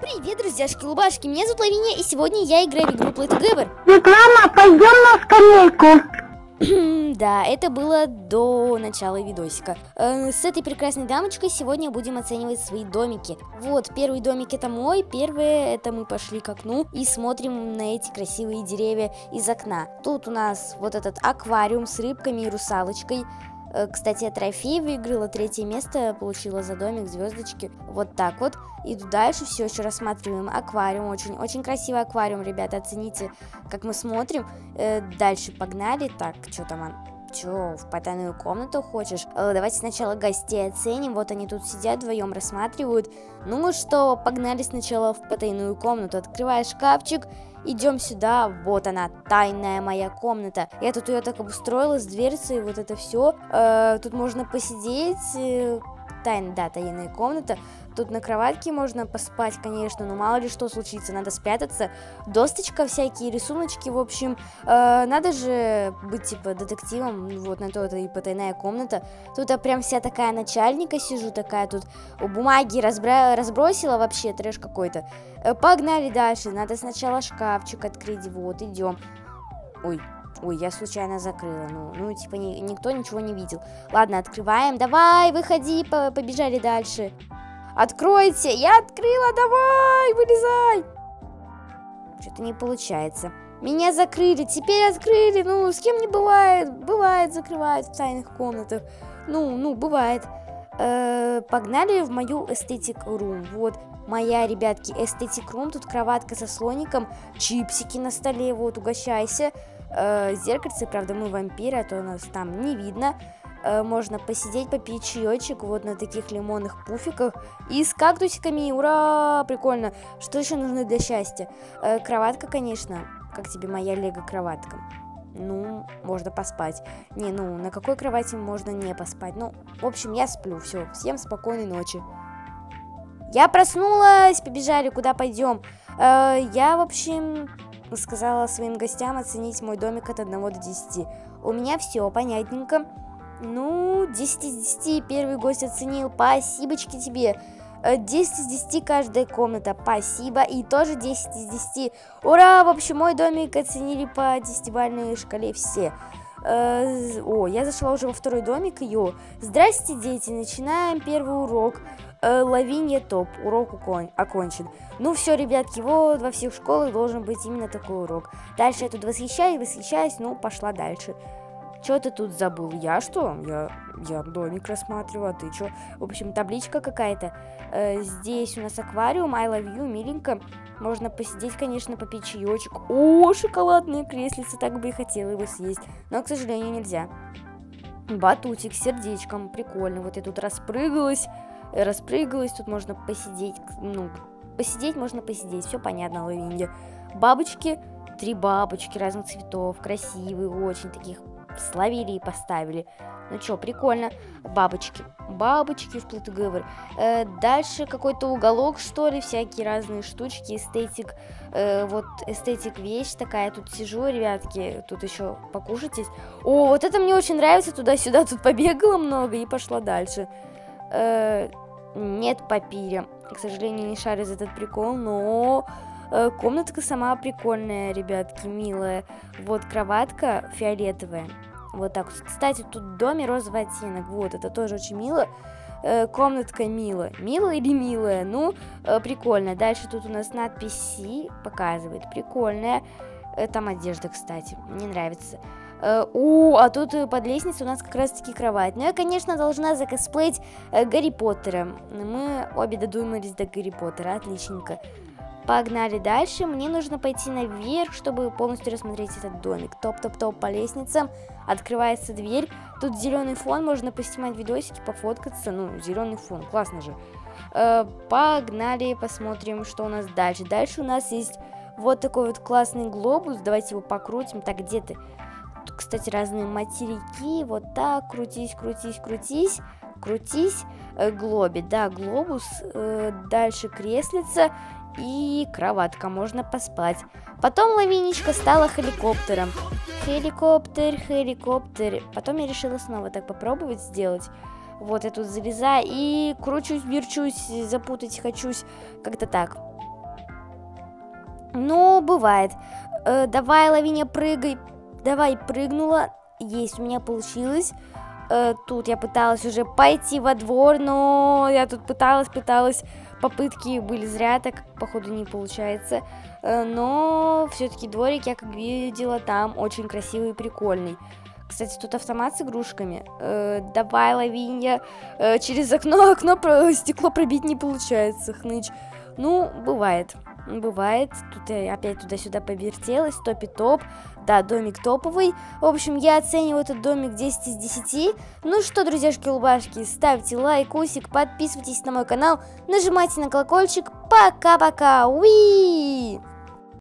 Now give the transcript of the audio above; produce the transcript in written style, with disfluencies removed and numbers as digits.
Привет, друзьяшки-лубашки, меня зовут Лавиния, и сегодня я играю в игру Play Together. Реклама, пойдем на скамейку. Да, это было до начала видосика. С этой прекрасной дамочкой сегодня будем оценивать свои домики. Вот, первый домик это мой, первое это мы пошли к окну и смотрим на эти красивые деревья из окна. Тут у нас вот этот аквариум с рыбками и русалочкой. Кстати, я трофей выиграла, 3-е место получила за домик, звездочки. Вот так вот. Иду дальше, все еще рассматриваем аквариум. Очень красивый аквариум, ребята, оцените, как мы смотрим. Дальше погнали. Так, что там? Че, в потайную комнату хочешь? Давайте сначала гостей оценим. Вот они тут сидят вдвоем, рассматривают. Ну что, погнали сначала в потайную комнату. Открываешь шкафчик. Идем сюда, вот она, тайная моя комната. Я тут ее так обустроила с дверцей, вот это все. Тут можно посидеть. Тайная комната. Тут на кроватке можно поспать, конечно, но мало ли что случится, надо спрятаться. Досточка, всякие рисуночки, в общем. Надо же быть, типа, детективом, вот на то это и потайная комната. Тут я прям вся такая начальника сижу, такая тут бумаги разбросила, вообще трэш какой-то. Погнали дальше, надо сначала шкафчик открыть, вот, идем. Ой, я случайно закрыла, ну типа, никто ничего не видел. Ладно, открываем, давай, выходи, побежали дальше. Откройте, я открыла, давай, вылезай. Что-то не получается. Меня закрыли, теперь открыли, ну, с кем не бывает. Бывает, закрывают в тайных комнатах. Ну, бывает. Погнали в мою Aesthetic Room, вот. Моя, ребятки, Aesthetic Room, тут кроватка со слоником, чипсики на столе, вот, угощайся. Зеркальце, правда, мы вампиры, а то нас там не видно. Можно посидеть, попить чаечек вот на таких лимонных пуфиках и с кактусиками, ура, прикольно. Что еще нужно для счастья? Кроватка, конечно, как тебе моя лего-кроватка? Ну, можно поспать. Не, ну, на какой кровати можно не поспать? Ну, в общем, я сплю, все, всем спокойной ночи. Я проснулась, побежали, куда пойдем? Я, в общем, сказала своим гостям оценить мой домик от 1 до 10. У меня все понятненько. Ну, 10 из 10 первый гость оценил, спасибочки тебе. 10 из 10 каждая комната, спасибо. И тоже 10 из 10. Ура, в общем, мой домик оценили по 10-бальной шкале все. Я зашла уже во второй домик, ее. Здрасте, дети, начинаем первый урок. Лавиния топ, урок окончен. Ну все, ребятки, вот во всех школах должен быть именно такой урок. Дальше я тут восхищаюсь, ну пошла дальше. Что ты тут забыл? Я что? Я домик рассматриваю, а ты что? В общем, табличка какая-то. Здесь у нас аквариум, I love you, миленько. Можно посидеть, конечно, попить чаечек. О, шоколадные креслица, так бы и хотела его съесть. Но, к сожалению, нельзя. Батутик с сердечком, прикольно. Вот я тут распрыгалась, тут можно посидеть. Ну, посидеть можно посидеть, все понятно, Лавинья. Бабочки, 3 бабочки разных цветов, красивые, очень таких. Словили и поставили. Ну что, прикольно. Бабочки в Play Together. Дальше какой-то уголок, что ли, всякие разные штучки, эстетик. Вот эстетик вещь такая. Тут сижу, ребятки, тут еще покушать есть. О, вот это мне очень нравится, туда-сюда тут побегала много и пошла дальше. Нет папиря. К сожалению, не шарю за этот прикол, но... Комнатка сама прикольная, ребятки, милая. Вот кроватка фиолетовая. Вот так. Кстати, тут в доме розовый оттенок. Вот, это тоже очень мило. Комнатка милая. Милая или милая? Ну, прикольно. Дальше тут у нас надпись C показывает. Прикольная. Там одежда, кстати. Мне нравится. А тут под лестницей у нас как раз-таки кровать. Но я, конечно, должна закосплеить Гарри Поттера. Мы обе додумались до Гарри Поттера. Отличненько. Погнали дальше. Мне нужно пойти наверх, чтобы полностью рассмотреть этот домик. Топ-топ-топ по лестницам. Открывается дверь. Тут зеленый фон. Можно поснимать видосики, пофоткаться. Ну, зеленый фон. Классно же. Погнали, посмотрим, что у нас дальше. Дальше у нас есть вот такой вот классный глобус. Давайте его покрутим. Так, где ты? Тут, кстати, разные материки. Вот так. Крутись. Крутись. Глобит. Да, глобус. Дальше креслица. И кроватка, можно поспать. Потом Лавиничка стала хеликоптером. Хеликоптер. Потом я решила снова так попробовать сделать. Вот я тут залезаю и кручусь, верчусь, запутать хочусь. Как-то так. Ну, бывает. Давай, Лавиния, прыгай. Давай, прыгнула. Есть, у меня получилось. Тут я пыталась уже пойти во двор, но я тут пыталась. Попытки были зря, так походу не получается. Но все-таки дворик, я как видела, там очень красивый и прикольный. Кстати, тут автомат с игрушками. Давай, Лавиния. Через окно стекло пробить не получается, хныч. Ну, бывает. Тут я опять туда-сюда повертелась, топи-топ. Да, домик топовый. В общем, я оцениваю этот домик 10 из 10. Ну что, друзьяшки-лубашки, ставьте лайкусик, подписывайтесь на мой канал, нажимайте на колокольчик. Пока-пока. Уи!